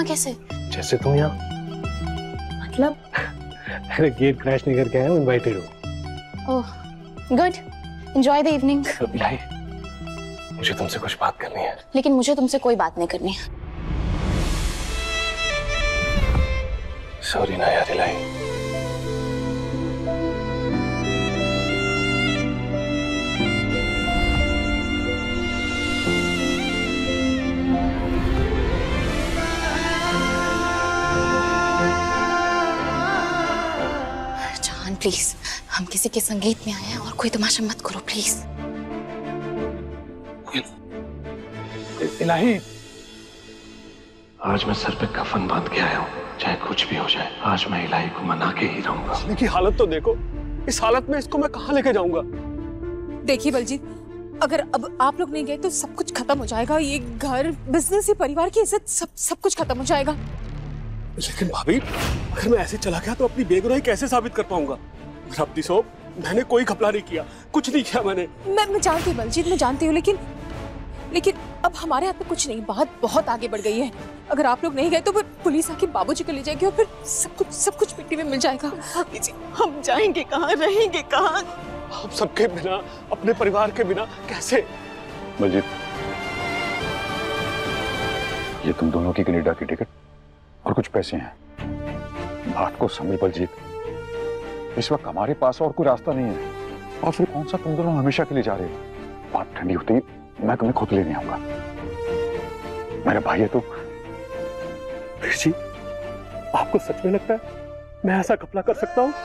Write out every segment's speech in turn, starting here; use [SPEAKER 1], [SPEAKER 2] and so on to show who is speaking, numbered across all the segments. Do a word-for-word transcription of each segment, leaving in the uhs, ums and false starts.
[SPEAKER 1] कैसे?
[SPEAKER 2] जैसे तुम यहाँ।
[SPEAKER 1] मतलब?
[SPEAKER 2] अरे गेट क्रैश नहीं करके आया हूँ, इनवाइटेड हूँ।
[SPEAKER 1] Oh, good. Enjoy the evening.
[SPEAKER 2] Ilahi, मुझे तुमसे कुछ बात करनी है।
[SPEAKER 1] लेकिन मुझे तुमसे कोई बात नहीं करनी है।
[SPEAKER 2] सॉरी ना यार इलाही।
[SPEAKER 1] जान प्लीज, हम किसी के संगीत में आए हैं और कोई तमाशा मत करो प्लीज।
[SPEAKER 2] इलाही, आज मैं सर पे कफन बांध के आया हूँ, चाहे कुछ भी हो जाए। आज मैं इलाही को मना के ही रहूंगा।
[SPEAKER 3] इनकी हालत तो देखो, इस हालत में इसको मैं कहाँ लेके जाऊंगा?
[SPEAKER 4] देखिए बलजीत, अगर अब आप लोग नहीं गए तो सब कुछ खत्म हो जाएगा। ये घर, बिजनेस, ये परिवार की इज्जत, सब सब कुछ खत्म हो जाएगा।
[SPEAKER 3] लेकिन भाभी, अगर मैं ऐसे चला गया तो अपनी बेगुनाही कैसे साबित कर पाऊंगा? रब्बी सोब, मैंने कोई घपला नहीं किया, कुछ नहीं किया मैंने।
[SPEAKER 4] मैं मैं जानती हूँ बलजीत, मैं जानती हूँ, लेकिन लेकिन अब हमारे हाथ में कुछ नहीं। बात बहुत आगे बढ़ गई है। अगर आप लोग नहीं गए तो फिर पुलिस आके बाबूजी को ले जाएगी और फिर सब कुछ सब कुछ मिट्टी में मिल जाएगा।
[SPEAKER 5] हम जाएंगे कहाँ, रहेंगे कहाँ?
[SPEAKER 3] आप सबके बिना, अपने परिवार के बिना कैसे?
[SPEAKER 6] बलजीत, ये तुम दोनों की कनाडा की टिकट और कुछ पैसे हैं। बात को समझ बलजीत, इस वक्त हमारे पास और कोई रास्ता नहीं है। और फिर कौन सा तुम दोनों हमेशा के लिए जा रहे हो? बात ठंडी होती है, मैं तुम्हें खुद लेने आऊंगा। मेरा भाई है तो।
[SPEAKER 3] वीर जी, आपको सच में लगता है मैं ऐसा घपला कर सकता हूँ?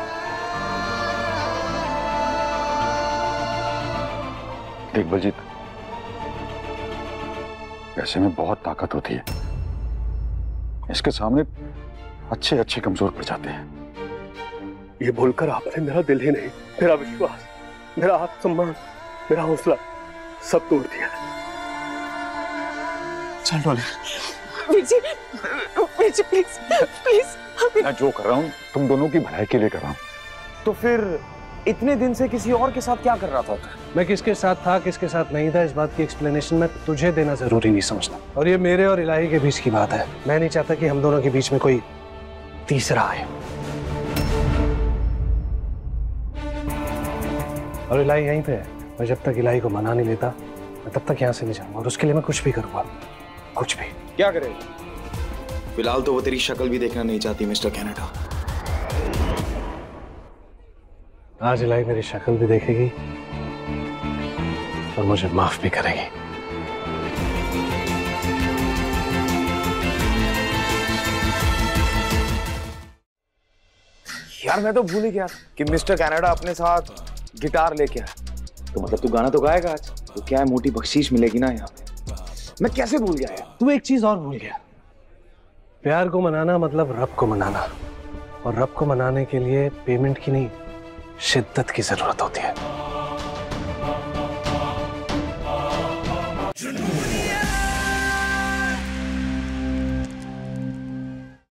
[SPEAKER 6] देख बलजीत, ऐसे में बहुत ताकत होती है। इसके सामने अच्छे अच्छे कमजोर पड़ जाते हैं।
[SPEAKER 3] ये बोलकर आपने मेरा दिल ही नहीं, मेरा विश्वास, मेरा आत्मसम्मान, मेरा हौसला सब तोड़ दिया। चल Dolly.
[SPEAKER 5] Veer ji, Veer ji please, please.
[SPEAKER 6] मैं जो कर रहा हूँ तुम दोनों की भलाई के लिए कर रहा हूँ।
[SPEAKER 7] तो फिर इतने दिन से किसी और के साथ क्या कर रहा था?
[SPEAKER 2] मैं किसके साथ था, किसके साथ नहीं था, इस बात की एक्सप्लेनेशन मैं तुझे देना जरूरी नहीं समझता। और ये मेरे और इलाही के बीच की बात है। मैं नहीं चाहता कि हम दोनों के बीच में कोई तीसरा आए। और इलाही यहीं पे है। मैं जब तक इलाही को मना नहीं लेता, मैं तब तक यहाँ से नहीं जाऊंगा। और उसके लिए मैं कुछ भी करूंगा, कुछ भी।
[SPEAKER 7] क्या करेगा? फिलहाल तो वो तेरी शक्ल भी देखना नहीं चाहती मिस्टर कनाडा।
[SPEAKER 2] आज इलाही मेरी शक्ल भी देखेगी और मुझे माफ भी करेगी।
[SPEAKER 7] यार मैं तो भूल ही गया कि मिस्टर कनाडा अपने साथ गिटार लेके आया। तो मतलब तू गाना तो गाएगा आज? तो क्या है, मोटी बख्शीश मिलेगी ना यहाँ पे। मैं कैसे भूल गया यार?
[SPEAKER 2] तू एक चीज और भूल गया। प्यार को मनाना मतलब रब को मनाना, और रब को मनाने के लिए पेमेंट की नहीं, शिद्दत की जरूरत होती है।